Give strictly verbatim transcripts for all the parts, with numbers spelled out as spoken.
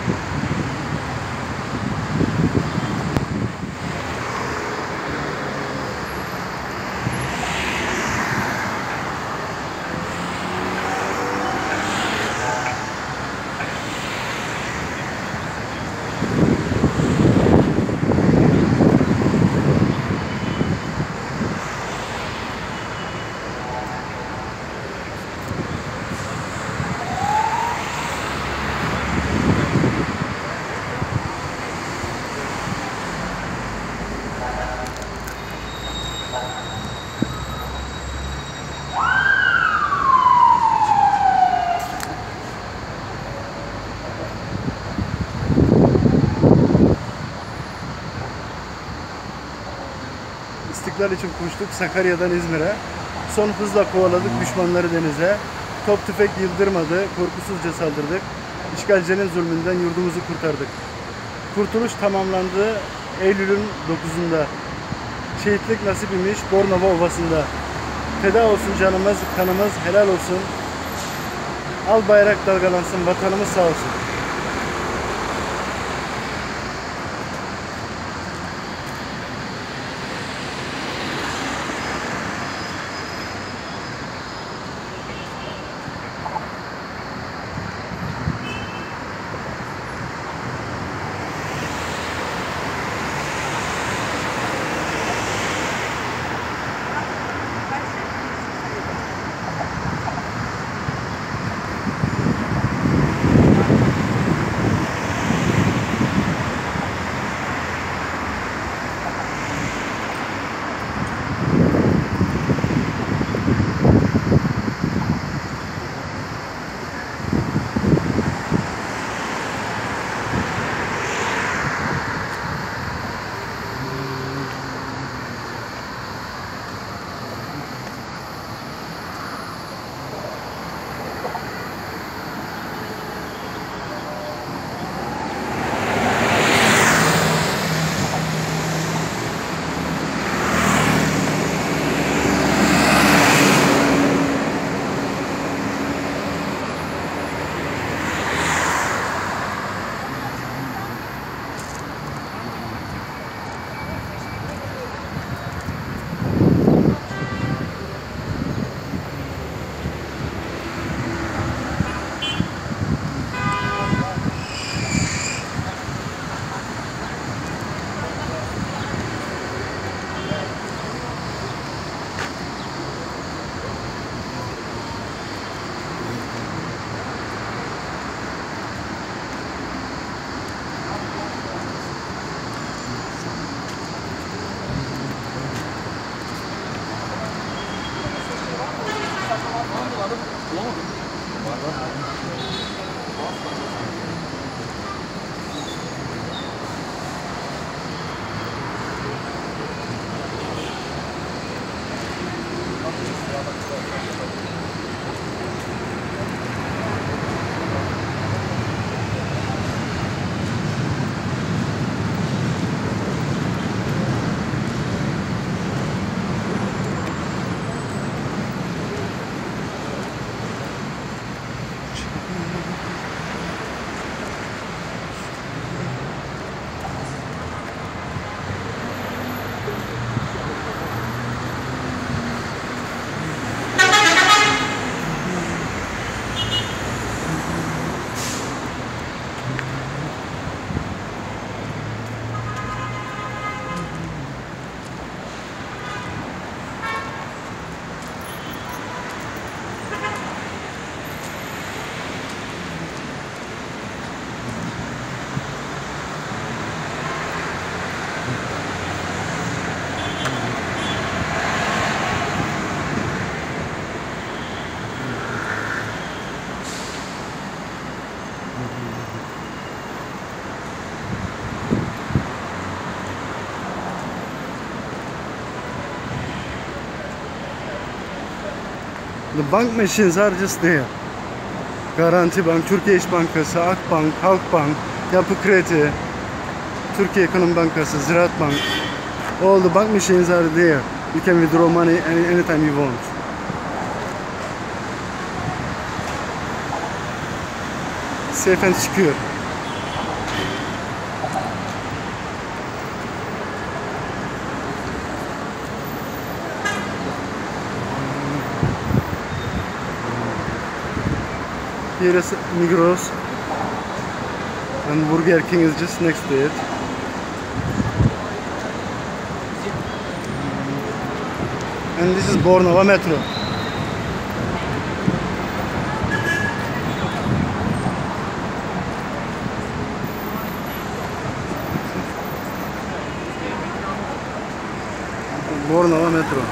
İstiklal için koştuk Sakarya'dan İzmir'e. Son hızla kovaladık düşmanları denize. Top tüfek yıldırmadı, korkusuzca saldırdık. İşgalcinin zulmünden yurdumuzu kurtardık. Kurtuluş tamamlandı Eylül'ün dokuzunda. Şehitlik nasip imiş Bornova Ovası'nda. Feda olsun canımız, kanımız helal olsun. Al bayrak dalgalansın, vatanımız sağ olsun. The bank machines are just there. Garanti Bank, Türkiye İş Bankası, Akbank, Halkbank, Yapı Kredi, Türkiye Ekonomi Bankası, Ziraat Bank. All the bank machines are there. You can withdraw money any, anytime you want. Safe and secure. Here is Migros, and Burger King is just next to it. And this is Bornova Metro. Bornova Metro.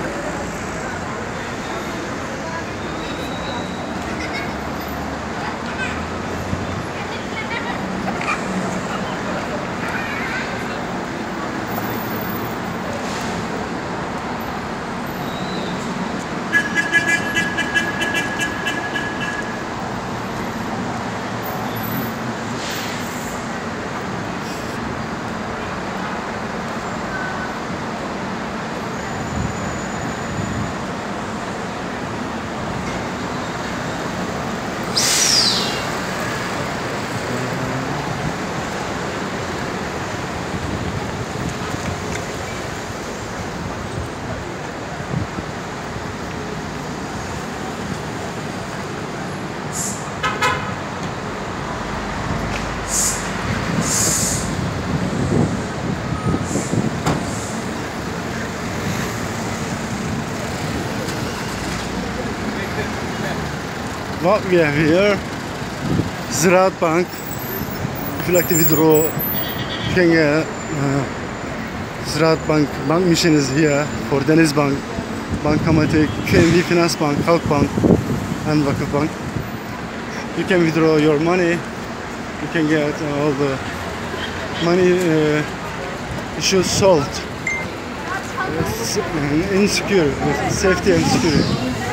What we have here, Ziraat Bank. If you like to withdraw, you can get uh, Ziraat Bank. Bank machine is here for Deniz Bank, Bankamatik, Q N B Finans Bank, Halkbank, and Vakıfbank. You can withdraw your money. You can get all the money uh, issues solved. It's insecure, safety and security.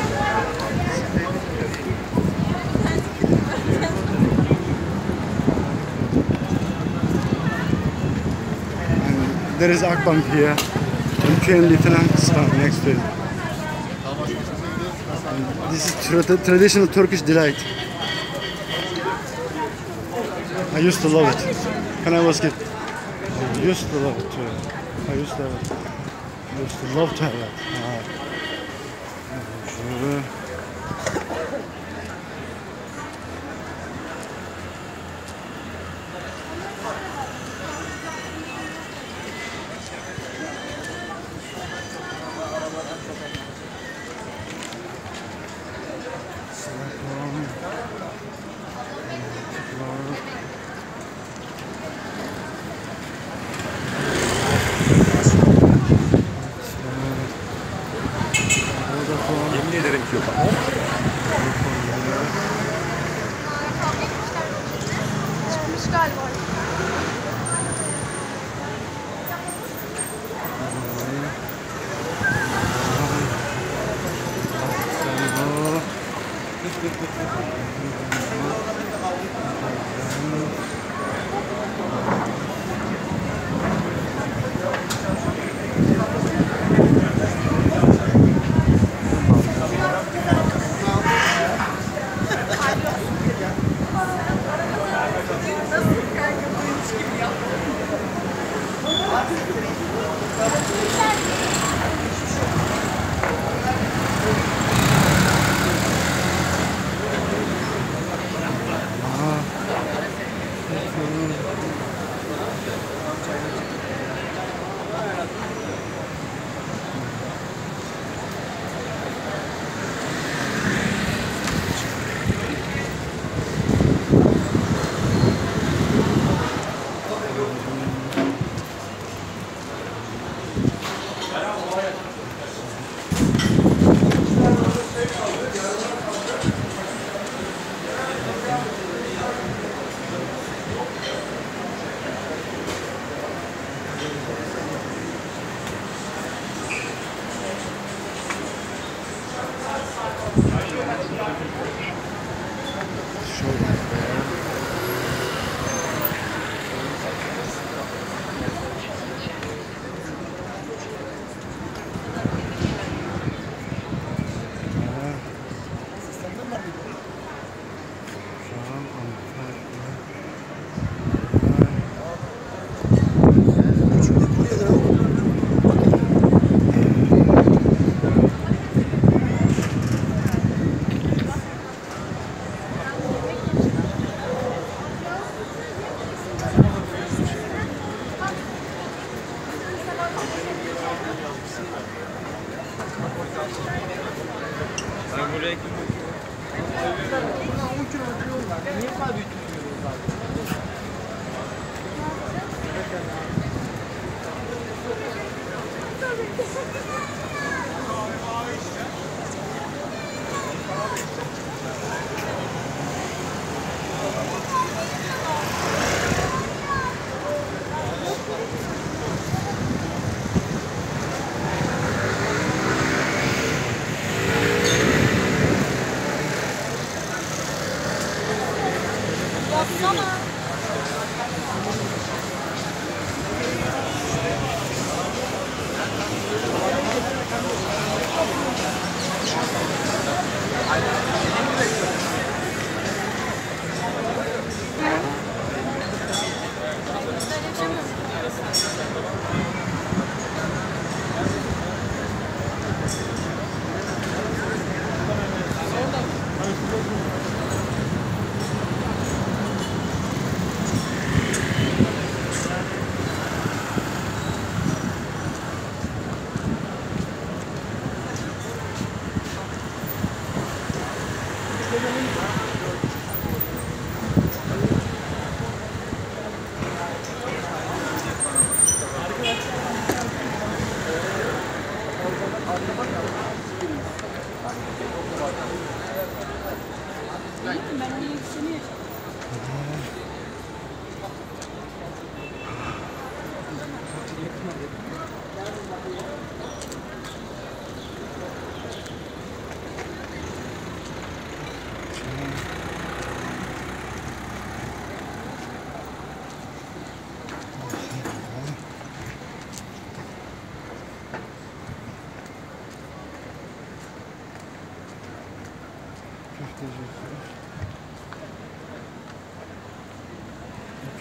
There is Akbank here, and Q N B Finans Bank next to it. And this is tra traditional Turkish delight. I used to love it when I was a kid. I used to love it too. I used to have it. I used to love to have it. Şöyle. Yemin ederim ki yok. Çıkmış galiba.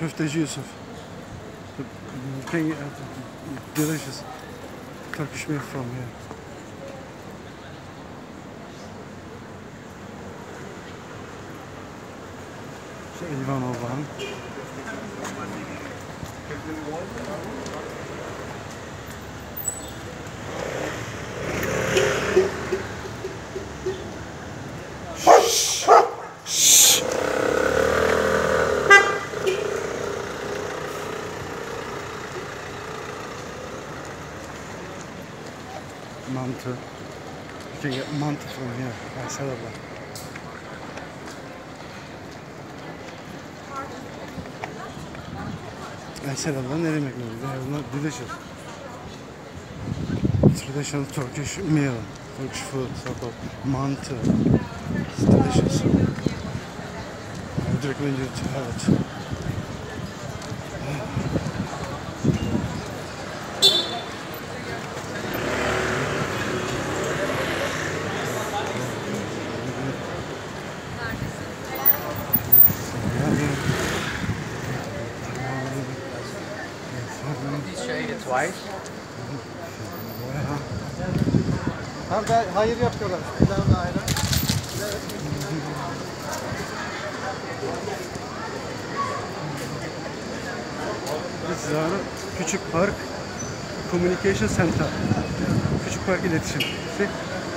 Köfteci Yusuf. Can you, delicious Turkish meal from here. İşte Elvan Ovan. Mantı. You can get mantı from here. Mesela bak. Mesela ne demek bu? They are not delicious. Traditional Turkish meal. Turkish food. So mantı. It's delicious. I would recommend you to have it. Twice. Tam da hayır yapıyorlar. Pilavla ayran. This is our Küçük Park Communication Center. Küçük Park İletişim. See?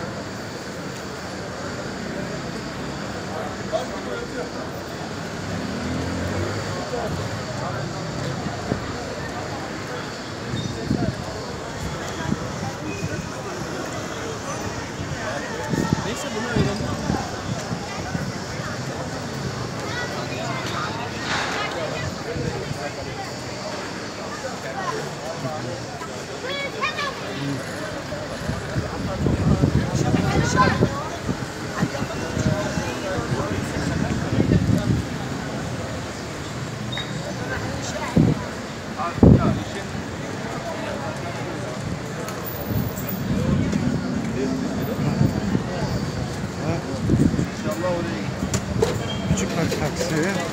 Neyse bunu öğrendim. Küçük Park taksi.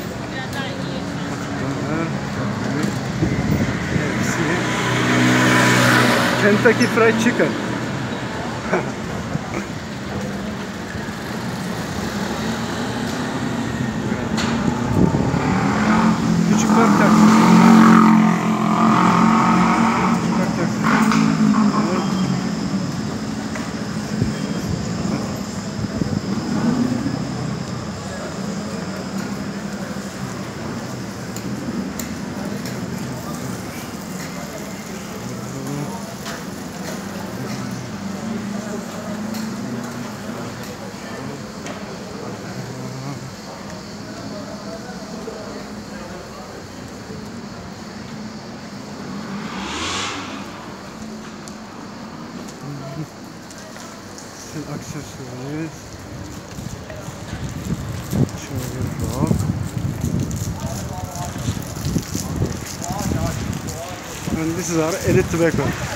Bunlar hepsi Kentucky Fried Chicken. Küçük Park taksi. Küçük Park taksi. Accessories. Şöyle bir rock. And this is our Elite Tobacco.